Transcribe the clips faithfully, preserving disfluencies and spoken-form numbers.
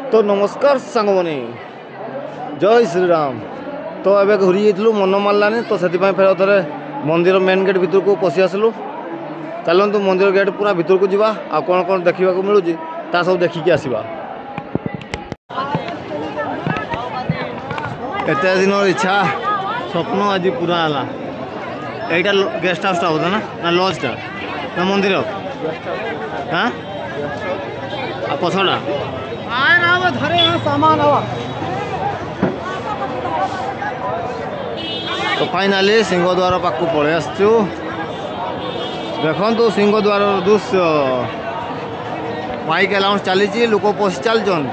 तो नमस्कार सांग मैंने जय श्रीराम। तो ए घूरी जाइलु मन मार्लानी तो से फेर थे मंदिर मेन गेट भितर को पशि आसलु। चलतु मंदिर गेट पूरा भितर को जावा आ कौन कौन देखा मिलूँ ता सब देखिकी आसवा। एत दिन इच्छा स्वप्न आज पूरा है। यहीटा गेस्ट हाउस टा बोधे ना ना लजटा ना मंदिर हाँ पछड़ा तो फाइनाली सिंहद्वार पाक पलि आसचु। देखु सिंहद्वार दृश्य माइक अनाउंस चली लोक पशि चलचन।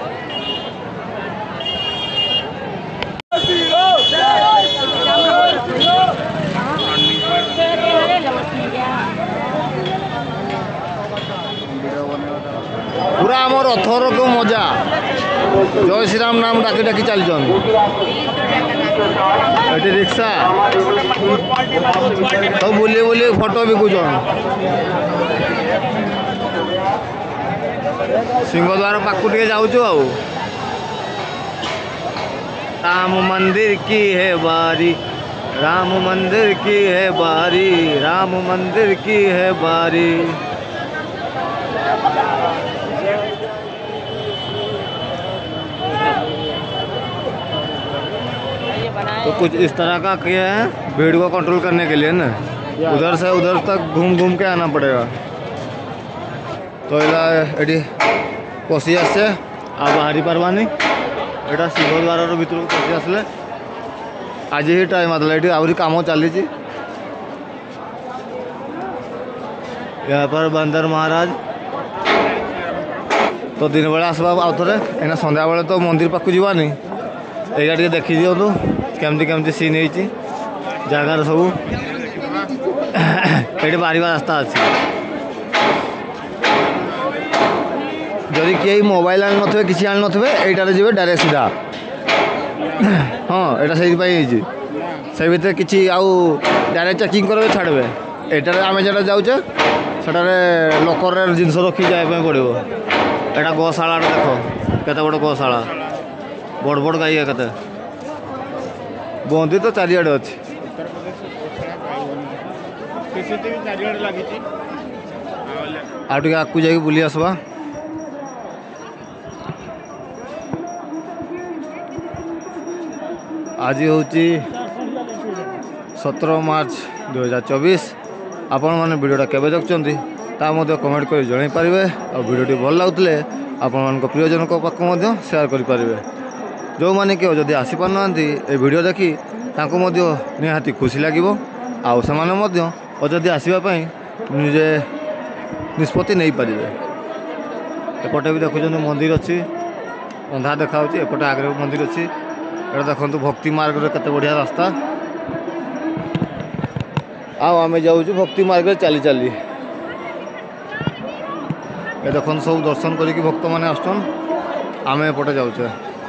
पूरा आम रथर को मजा जय श्रीराम नाम डाकी डाकी चलचन। ये रिक्शा सब बुले बुले फोटो बिकुचन। सिंहद्वार पाखु टे जाऊँ आ राम मंदिर की है बारी राम मंदिर की है बारी राम मंदिर की है बारी। तो कुछ इस तरह का किया है भीड़ को कंट्रोल करने के लिए ना, उधर से उधर तक घूम घूम के आना पड़ेगा। तो ये पशि आसे आ बाहरी पार्बानी यहाँ सिंहद्वार भीतर को पशि आसले आज ही टाइम आदला ये आहरी कम चली। यहाँ पर बंदर महाराज तो दिन बेला आसवा आउ थे एना संध्या बेले तो मंदिर पाक जावानी यहाँ टे देखी दिंतु केमती केमती सीन होती जगार सब ये बाहर रास्ता अच्छी। जदि कहीं मोबाइल आनी थे किसी आनी थे यहीटार जी डायरेक्ट सीधा हाँ यहाँ से से भर कि आउ डायरेक्ट चेकिंग करेंगे छाड़े यहाँ आम जो जाऊे सेटारे लकर जिनस रखी जाए पड़ो। यहाँ गौशाला देख केते बड़ गौशाला बड़ बड़ गाई के बंदी तो चारिआडे अच्छी। आगे आगू जा बुली आसवा। आज हूँ सत्रह मार्च दुई हजार चौबीस। आपण मैंने वीडियोटा केवे देखुंत ता कमेंट कर जन पारे और वीडियो भल लगुले आपण मान प्रियजन पाक सेयार करेंगे। जो मैंने कि जदि आसीपार ना वीडियो देखी निहाती खुशी लगे आउ से जदि आसवाई निजे निष्पत्ति नहीं पारे। एपटे भी देखुं मंदिर अच्छी अंधा देखा एपटे आगे मंदिर अच्छी। ये देखो भक्ति मार्ग रे केते बढ़िया रास्ता आम जाऊँ भक्ति मार्ग चली चली। ये देखो सब दर्शन करी भक्त मैंने आसन आम एपटे जाऊे।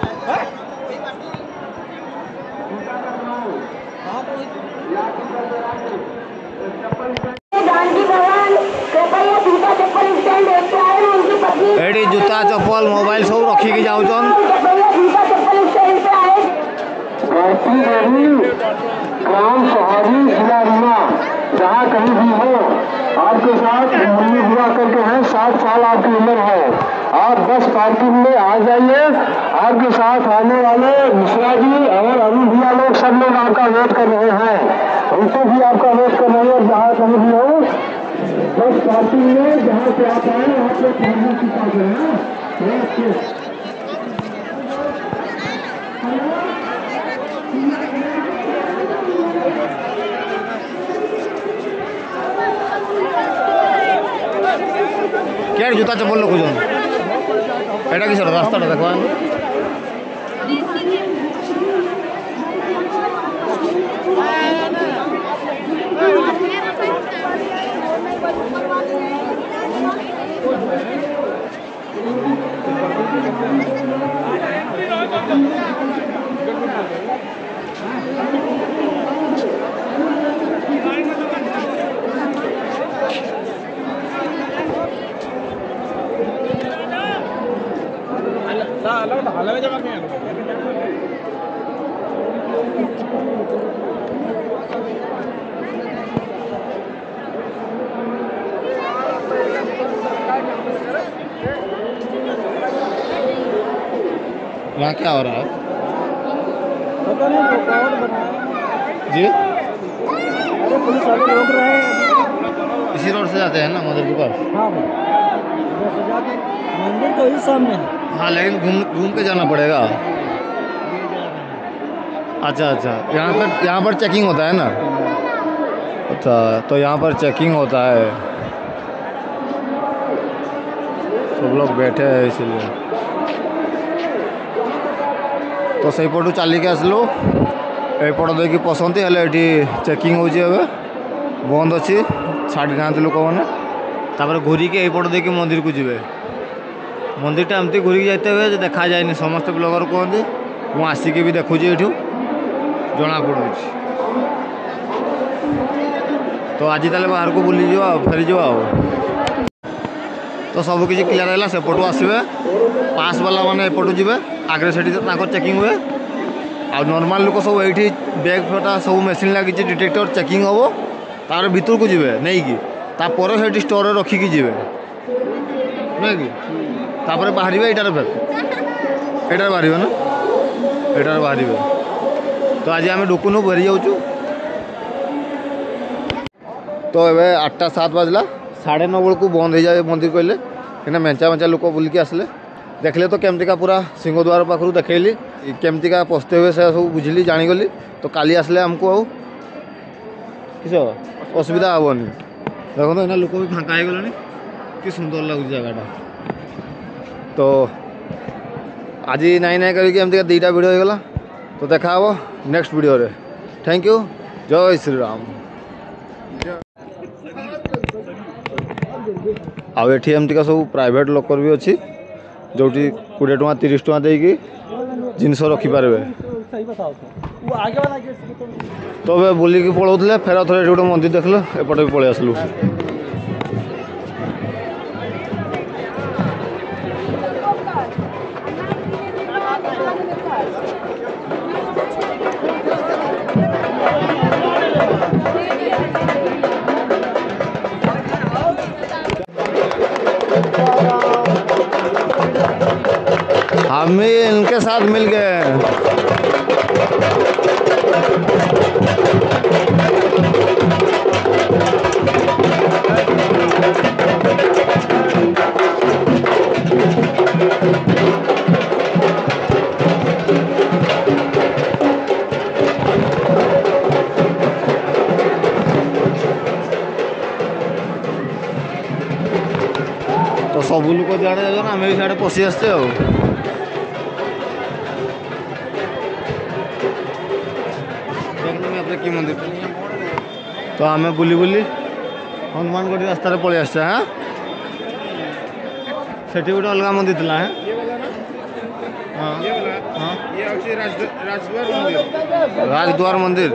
एडी जूता चप्पल मोबाइल सब रखिकी जाऊन। ग्राम सहारी जिला रीवा जहाँ कहीं भी हो आपके साथ मम्मी हुआ करके हैं सात साल आपकी उम्र है आप बस पार्किंग में आ जाइए। आपके साथ आने वाले मिश्रा जी और अभी भैया लोग सब लोग आपका वेट कर रहे हैं। उनको भी आपका वेट कर रहे हैं। जहाँ कहीं भी हो बस पार्किंग में जहाँ से आप आए वहाँ पे पहुँचने की बात है। क्या जूता चप्पल रखुन एटा कि रास्ता देखा यहाँ क्या हो रहा है पता नहीं वो कौन बनाया जी? अरे पुलिस वाले रोक रहे हैं। इसी रोड से जाते हैं ना मंदिर के पास? हाँ भाई इधर से जाके मंदिर तो ही सामने है। हाँ, लेकिन घूम घूम के जाना पड़ेगा। अच्छा अच्छा, यहाँ पर यहाँ पर चेकिंग होता है ना? अच्छा, तो यहाँ पर चेकिंग होता है, सब लोग बैठे हैं इसीलिए। तो सही पटू चलिके आसलु एपट देखिए पसंद हेल्ले ये चेकिंग होची एबे बंद अच्छी छाड़ी ना लोक मैंने तापर घूरिकी एपट देखिए मंदिर को जीवे। मंदिरटा एमती घूरिकी जाते हुए देखा जाए समस्त ब्लगर कहते मु आसिकी भी देखुची एठू जना पड़ू। तो आज ताले बाहर को बुली जा फेरी जा तो सब किसी क्लियर है सेपटू आसवे पास वाला मैंने एपटू जी आगे से चेकिंग हुए आ नॉर्मल लोक सब ये बैग फटा सब मेसीन लगी डिटेक्टर चेकिंग हम तार भीतर को जी नहीं कि तापर से स्टोर रखिकी जी नहीं कि तापर बाहर यार फेर यार बाहर ना यार बाहर। तो आज आम ढुकुनु फेरी जाऊँ। तो ये आठटा सात बजला साढ़े नौ बेलू बंद हो जाए मंदिर कहले कि मेचा मेचा लोक बुलिकी आसले देखले तो केमतिका पूरा सिंहद्वार पाखु देखली केमतिका पस्ते हुए से सब बुझिली जानीगली। तो काली आसले आमको आउ किस असुविधा हेनी देखो एना लोक भी फाँका हो गले कि सुंदर लगुच जगटा। तो आज नाई नाई करके एमतिका दुईटा वीडियो हो गला। तो देखा हे नेक्स्ट वीडियो रे। थैंक यू, जय श्री राम। आउ एठी एमतिका सब प्राइवेट लॉकर भी अच्छी जो कोड़े टଙ୍କା तीस टଙ୍କା देकी जिनस रखिपारे। तो वे बुलिकी पलाऊे फेर थे गोटे मंदिर देखल एपटे भी पलि आसलु। हम भी इनके साथ मिल गए। तो सब लोग जाड़े जाए ना आम भी सियाड़े पशि आसचे आ। कि मंदिर तो आम बुली बुली हनुमानगढ़ रास्तार पलि आस हाँ से गोटे अलग मंदिर था हाँ हाँ राजद्वार मंदिर।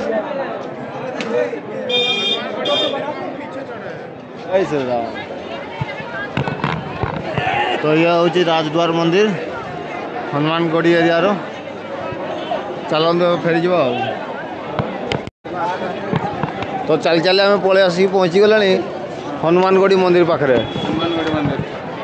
तो यह हूँ राजद्वार मंदिर हनुमानगढ़ एरिया चलते फेरी जा। तो चल चल आम पलि आसिक पहुँची गला हनुमानगढ़ मंदिर पाखे। हनुमानगढ़ मंदिर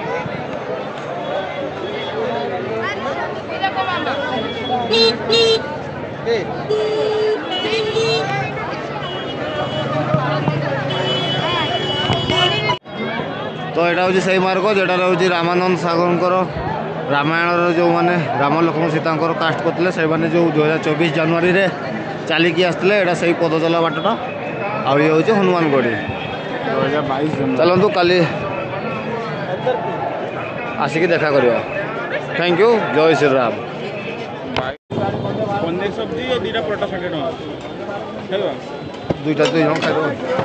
तो यहाँ हूँ से मार्ग जोटार हूँ रामानंद सागर रामायण जो मैंने राम लक्ष्मण सीता कास्ट करते से जो दो हज़ार चौबीस जनवरी रे चलिकी आसते यहाँ से पद चला बाटटा आ ये हूँ हनुमानगढ़ दो हज़ार बाईस चलतु काली आसिक देखा करवा। थैंक यू, जय श्री राम। सब्जी दुईटा परोटा षाठी टाँग दुईटा दुई जन खाई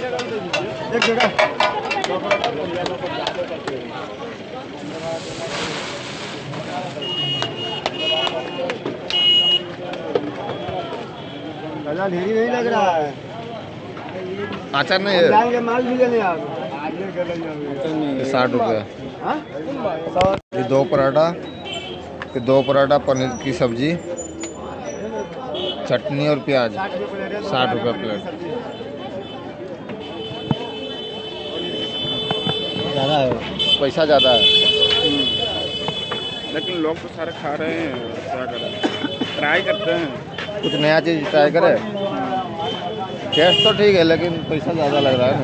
दादा ढेरी नहीं लग रहा है। अचार नहीं है, माल भी लेने आप साठ रुपये दो पराठा फिर दो पराठा पनीर की सब्जी, चटनी और प्याज, साठ रुपये प्लेट। ज़्यादा है, पैसा ज़्यादा है, लेकिन लोग तो सारे खा रहे हैं, क्या करें, ट्राई करते हैं कुछ नया चीज़ ट्राई करें। टेस्ट तो ठीक है लेकिन पैसा ज़्यादा लग रहा है ना।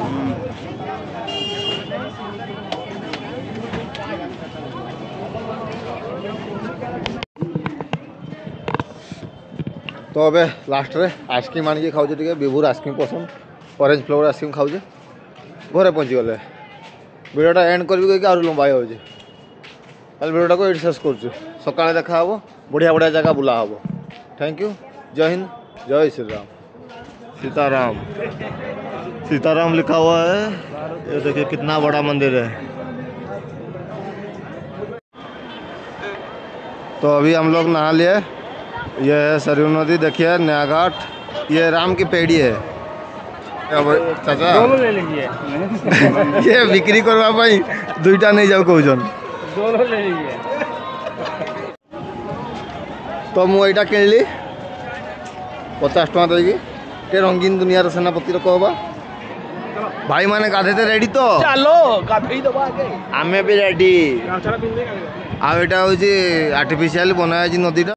तो अबे लास्ट रे आइसक्रीम आनिक खाऊे टे विभुर आइसक्रीम पसंद ऑरेंज फ्लेवर आइसक्रीम खाऊे घरे पहुँची गले वीडियोटा एंड करी कहीं आहुरी लंबा हो वीडियोटा को ये शेष कर सका देखा हे बढ़िया बढ़िया जगह बुला हे। थैंक यू, जय हिंद, जय श्री राम। सीताराम सीताराम लिखा हुआ है, ये देखिए कितना बड़ा मंदिर है। तो अभी हम लोग नहा लिए, ये है सरयू नदी, देखिए नया घाट, ये राम की पेड़ी है। चाचा दोनों ले लीजिए ये बिक्री करवा पाई दुईटा नहीं जाओ कौन दोनों ले लीजिए। तो मुझे यहाँ किणली पचास टका देगी के रंगीन दुनियार सेनापति कहबा भाई माने गाधे रेडी तो चलो गाधई दबा के आमे भी रेडी। गाछड़ा पिन दे आ एटा होची आर्टिफिशियल बनाया नदी।